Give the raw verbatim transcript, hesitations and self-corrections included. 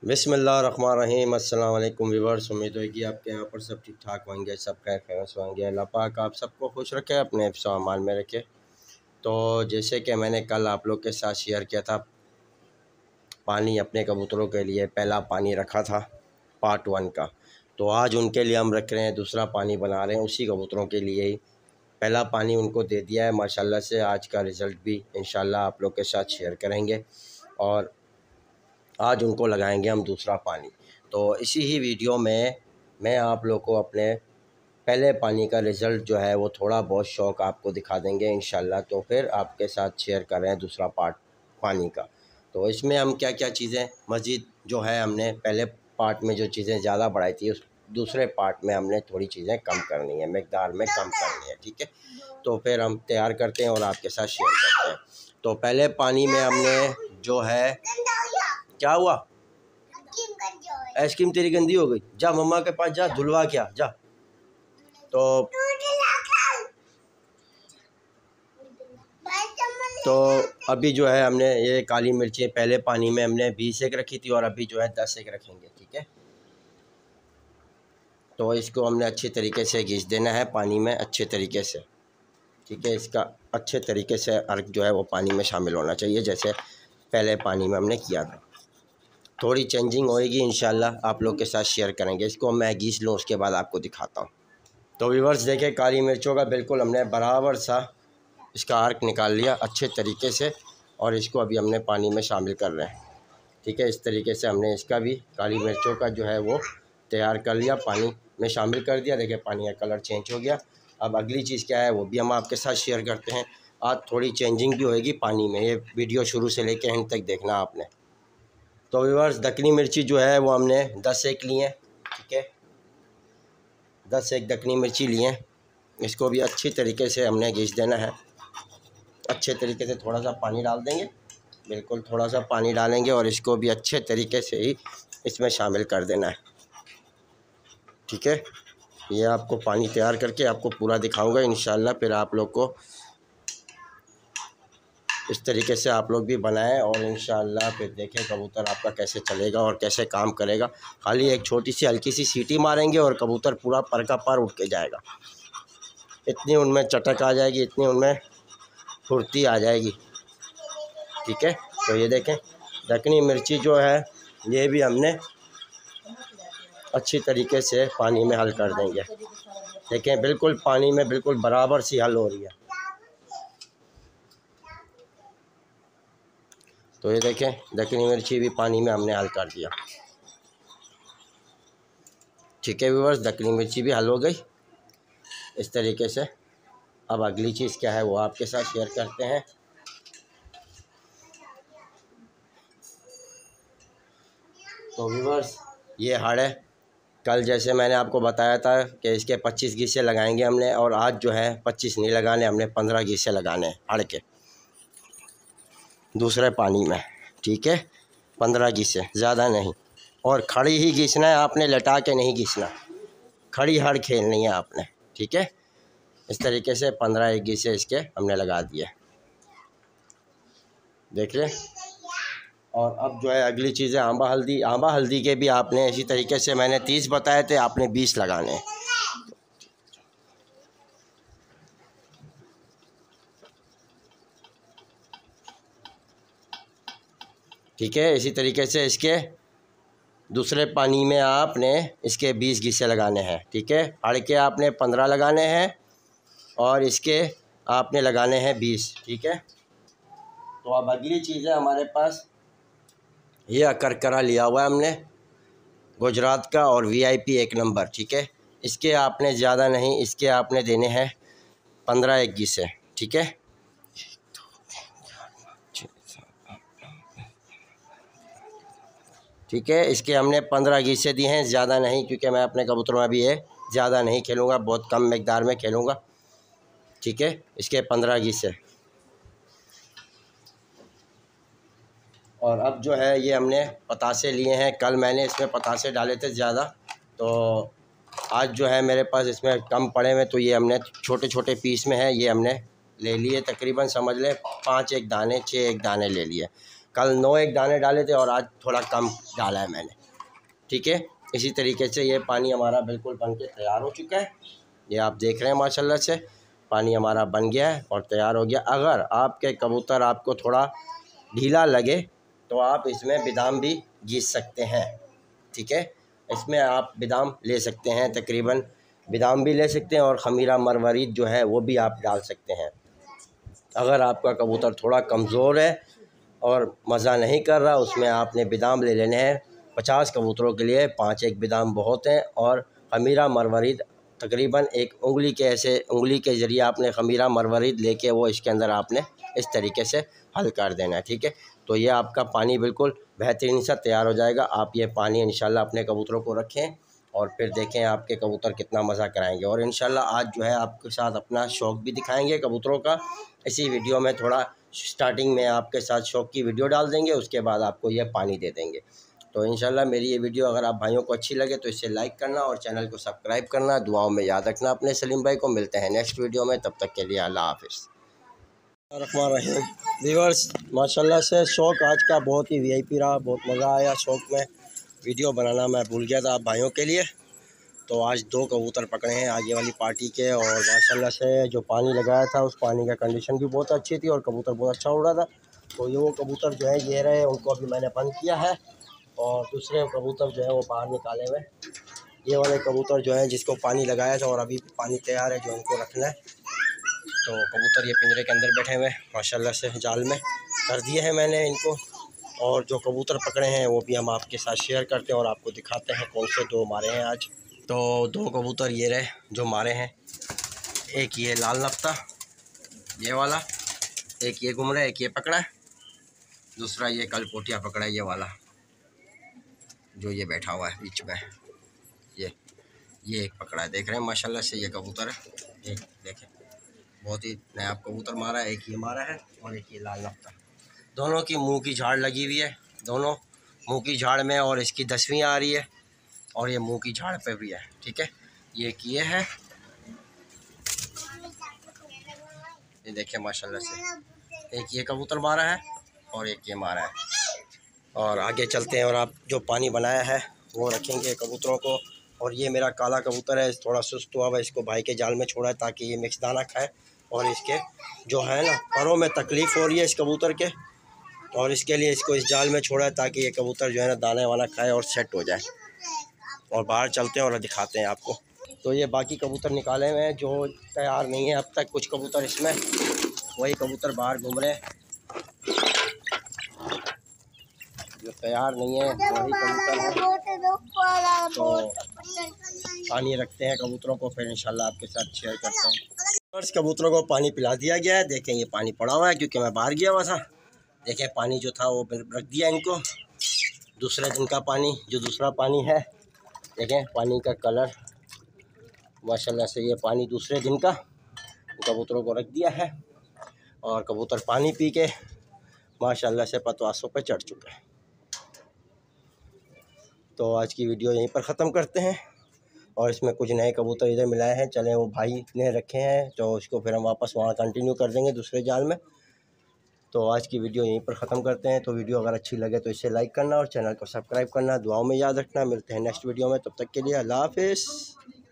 बिस्मिल्लाहिर्रहमानिर्रहीम। अस्सलाम वालेकुम व्यूअर्स, उम्मीद है कि आपके यहाँ पर सब ठीक ठाक होंगे, सब खैर खैरियत से होंगे। अल्लाह पाक आप सबको खुश रखे, अपने हिफ्ज़ व अमान में रखे। तो जैसे कि मैंने कल आप लोग के साथ शेयर किया था, पानी अपने कबूतरों के लिए पहला पानी रखा था पार्ट वन का, तो आज उनके लिए हम रख रहे हैं दूसरा पानी बना रहे हैं, उसी कबूतरों के लिए ही। पहला पानी उनको दे दिया है माशाल्लाह से। आज का रिज़ल्ट भी इंशाल्लाह आप लोग के साथ शेयर करेंगे और आज उनको लगाएंगे हम दूसरा पानी। तो इसी ही वीडियो में मैं आप लोग को अपने पहले पानी का रिज़ल्ट जो है वो थोड़ा बहुत शौक़ आपको दिखा देंगे इंशाल्लाह। तो फिर आपके साथ शेयर कर रहे हैं दूसरा पार्ट पानी का। तो इसमें हम क्या क्या चीज़ें मज़ीद जो है, हमने पहले पार्ट में जो चीज़ें ज़्यादा बढ़ाई थी, उस दूसरे पार्ट में हमने थोड़ी चीज़ें कम करनी है, मकदार में कम करनी है, ठीक है। तो फिर हम तैयार करते हैं और आपके साथ शेयर करते हैं। तो पहले पानी में हमने जो है, क्या हुआ, आइसक्रीम तेरी गंदी हो गई, जा मम्मा के पास जा, धुलवा क्या जा। तो तो अभी जो है हमने ये काली मिर्ची पहले पानी में हमने बीस एक रखी थी और अभी जो है दस एक रखेंगे, ठीक है। तो इसको हमने अच्छे तरीके से घिस देना है पानी में, अच्छे तरीके से, ठीक है। इसका अच्छे तरीके से अर्क जो है वो पानी में शामिल होना चाहिए, जैसे पहले पानी में हमने किया था। थोड़ी चेंजिंग होएगी इंशाल्लाह, आप लोग के साथ शेयर करेंगे। इसको मैं घिस लूँ, उसके बाद आपको दिखाता हूँ। तो व्यूअर्स देखें, काली मिर्चों का बिल्कुल हमने बराबर सा इसका अर्क निकाल लिया अच्छे तरीके से और इसको अभी हमने पानी में शामिल कर रहे हैं, ठीक है। इस तरीके से हमने इसका भी काली मिर्चों का जो है वो तैयार कर लिया, पानी में शामिल कर दिया। देखिए पानी का कलर चेंज हो गया। अब अगली चीज़ क्या है वो भी हम आपके साथ शेयर करते हैं। आज थोड़ी चेंजिंग भी होएगी पानी में, ये वीडियो शुरू से लेकर एंड तक देखना आपने। तो व्यूअर्स दक्कनी मिर्ची जो है वो हमने दस एक लिए हैं, ठीक है। दस एक दक्कनी मिर्ची लिए, इसको भी अच्छी तरीके से हमने घिस देना है। अच्छे तरीके से थोड़ा सा पानी डाल देंगे, बिल्कुल थोड़ा सा पानी डालेंगे और इसको भी अच्छे तरीके से ही इसमें शामिल कर देना है, ठीक है। ये आपको पानी तैयार करके आपको पूरा दिखाऊंगा इंशाल्लाह। फिर आप लोग को इस तरीके से आप लोग भी बनाएं और इंशाल्लाह फिर देखें कबूतर आपका कैसे चलेगा और कैसे काम करेगा। खाली एक छोटी सी हल्की सी सीटी मारेंगे और कबूतर पूरा पर का पर उठ के जाएगा। इतनी उनमें चटक आ जाएगी, इतनी उनमें फुर्ती आ जाएगी, ठीक है। तो ये देखें दक्कनी मिर्ची जो है ये भी हमने अच्छी तरीके से पानी में हल कर देंगे। देखें बिल्कुल पानी में बिल्कुल बराबर सी हल हो रही है। तो ये देखें दक्कनी मिर्ची भी पानी में हमने हल कर दिया, ठीक है व्यूअर्स। दक्कनी मिर्ची भी हल हो गई इस तरीके से। अब अगली चीज़ क्या है वो आपके साथ शेयर करते हैं। तो व्यूअर्स ये हाड़ है, कल जैसे मैंने आपको बताया था कि इसके पच्चीस गीसे लगाएंगे हमने, और आज जो है पच्चीस नहीं लगाने, हमने पंद्रह गीसे लगाने हैं हाड़ के दूसरे पानी में, ठीक है। पंद्रह गीसे, ज़्यादा नहीं, और खड़ी ही घिसना है आपने, लटा के नहीं घिसना, खड़ी हाड़ खेलनी है आपने, ठीक है। इस तरीके से पंद्रह एक गीसे इसके हमने लगा दिए, देख लें। और अब जो है अगली चीज़ है आंबा हल्दी। आंबा हल्दी के भी आपने इसी तरीके से, मैंने तीस बताए थे, आपने बीस लगाने हैं, ठीक है। इसी तरीके से इसके दूसरे पानी में आपने इसके बीस गीसे लगाने हैं, ठीक है। हाड़ के आपने पंद्रह लगाने हैं और इसके आपने लगाने हैं बीस, ठीक है। तो अब अगली चीज़ है हमारे पास, ये अकरकरा लिया हुआ है हमने गुजरात का और वीआईपी एक नंबर, ठीक है। इसके आपने ज़्यादा नहीं, इसके आपने देने हैं पंद्रह एक गीसे, ठीक है। ठीक है, इसके हमने पंद्रह गीसे दिए हैं, ज़्यादा नहीं, क्योंकि मैं अपने कबूतरों में अभी ये ज़्यादा नहीं खेलूँगा, बहुत कम मकदार में खेलूँगा, ठीक है। इसके पंद्रह गीसे। और अब जो है ये हमने पतासे लिए हैं, कल मैंने इसमें पतासे डाले थे ज़्यादा, तो आज जो है मेरे पास इसमें कम पड़े हुए, तो ये हमने छोटे छोटे पीस में है, ये हमने ले लिए, तकरीबन समझ लें पाँच एक दाने, छः एक दाने ले लिए। कल नौ एक दाने डाले थे और आज थोड़ा कम डाला है मैंने, ठीक है। इसी तरीके से ये पानी हमारा बिल्कुल बन के तैयार हो चुका है। ये आप देख रहे हैं माशाल्लाह से पानी हमारा बन गया है और तैयार हो गया। अगर आपके कबूतर आपको थोड़ा ढीला लगे तो आप इसमें बादाम भी घिस सकते हैं, ठीक है। इसमें आप बादाम ले सकते हैं, तकरीबन बादाम भी ले सकते हैं और ख़मीरा मरवरीद जो है वो भी आप डाल सकते हैं। अगर आपका कबूतर थोड़ा कमज़ोर है और मज़ा नहीं कर रहा, उसमें आपने बादाम ले लेने हैं। पचास कबूतरों के लिए पाँच एक बादाम बहुत हैं और ख़मीरा मरवरीद तकरीबन एक उंगली के ऐसे उंगली के ज़रिए आपने ख़मीरा मरवरीद लेके वो इसके अंदर आपने इस तरीके से हल कर देना है, ठीक है। तो ये आपका पानी बिल्कुल बेहतरीन सा तैयार हो जाएगा। आप ये पानी इंशाल्लाह अपने कबूतरों को रखें और फिर देखें आपके कबूतर कितना मज़ा कराएंगे। और इंशाल्लाह आज जो है आपके साथ अपना शौक़ भी दिखाएंगे कबूतरों का। इसी वीडियो में थोड़ा स्टार्टिंग में आपके साथ शौक़ की वीडियो डाल देंगे, उसके बाद आपको ये पानी दे देंगे। तो इंशाल्लाह मेरी ये वीडियो अगर आप भाइयों को अच्छी लगे तो इसे लाइक करना और चैनल को सब्सक्राइब करना, दुआओं में याद रखना अपने सलीम भाई को। मिलते हैं नेक्स्ट वीडियो में, तब तक के लिए अल्लाह हाफ़िज़। रहमान रहीम व्यूअर्स, माशाल्लाह से शौक़ आज का बहुत ही वीआईपी रहा, बहुत मज़ा आया। शौक़ में वीडियो बनाना मैं भूल गया था आप भाइयों के लिए। तो आज दो कबूतर पकड़े हैं आगे वाली पार्टी के और माशाल्लाह से जो पानी लगाया था उस पानी का कंडीशन भी बहुत अच्छी थी और कबूतर बहुत अच्छा उड़ रहा था। तो ये वो कबूतर जो है ये रहे, उनको अभी मैंने बंद किया है और दूसरे कबूतर जो है वो बाहर निकाले हुए। ये वाले कबूतर जो है जिसको पानी लगाया था और अभी पानी तैयार है जो उनको रखना है। तो कबूतर ये पिंजरे के अंदर बैठे हुए माशाल्लाह से जाल में कर दिए हैं मैंने इनको। और जो कबूतर पकड़े हैं वो भी हम आपके साथ शेयर करते हैं और आपको दिखाते हैं कौन से दो मारे हैं आज। तो दो कबूतर ये रहे जो मारे हैं, एक ये लाल नफ्ता ये वाला, एक ये घूम रहा है, एक ये पकड़ा है, दूसरा ये कल पोटिया पकड़ा है ये वाला जो ये बैठा हुआ है बीच में। ये ये एक पकड़ा है, देख रहे हैं माशाल्लाह से ये कबूतर है। एक देखें बहुत ही नायाब कबूतर मारा है, एक ये मारा है और एक ये लाल नफ्ता। दोनों की मुंह की झाड़ लगी हुई है, दोनों मुंह की झाड़ में, और इसकी दसवीं आ रही है और ये मुंह की झाड़ पे भी है, ठीक है। ये किए है, ये देखिए माशाल्लाह से एक ये कबूतर मारा है और एक ये मारा है। और आगे चलते हैं और आप जो पानी बनाया है वो रखेंगे कबूतरों को। और ये मेरा काला कबूतर है, थोड़ा सुस्त हुआ हुआ, इसको भाई के जाल में छोड़ा है ताकि ये मिक्स दाना खाए। और इसके जो है ना परों में तकलीफ़ हो रही है इस कबूतर के, और इसके लिए इसको इस जाल में छोड़ा है ताकि ये कबूतर जो है ना दाने वाना खाए और सेट हो जाए। और बाहर चलते हैं और दिखाते हैं आपको। तो ये बाकी कबूतर निकाले हुए हैं जो तैयार नहीं है अब तक, कुछ कबूतर इसमें, वही कबूतर बाहर घूम रहे हैं जो तैयार नहीं है, वही कबूतर है। तो पानी रखते हैं कबूतरों को, फिर इंशाल्लाह आपके साथ शेयर करते हैं। फर्स्ट कबूतरों को पानी पिला दिया गया है, देखें ये पानी पड़ा हुआ है क्योंकि मैं बाहर गया हुआ था। देखें पानी जो था वो रख दिया इनको, दूसरे दिन का पानी, जो दूसरा पानी है देखें पानी का कलर माशाल्लाह से, ये पानी दूसरे दिन का कबूतरों को रख दिया है। और कबूतर पानी पी के माशाल्लाह से पतवासों पे चढ़ चुका है। तो आज की वीडियो यहीं पर ख़त्म करते हैं। और इसमें कुछ नए कबूतर इधर मिलाए हैं, चलें वो भाई ने रखे हैं तो उसको फिर हम वापस वहाँ कंटिन्यू कर देंगे दूसरे जाल में। तो आज की वीडियो यहीं पर ख़त्म करते हैं। तो वीडियो अगर अच्छी लगे तो इसे लाइक करना और चैनल को सब्सक्राइब करना, दुआओं में याद रखना। मिलते हैं नेक्स्ट वीडियो में, तब तक के लिए अल्लाह हाफ़िज़।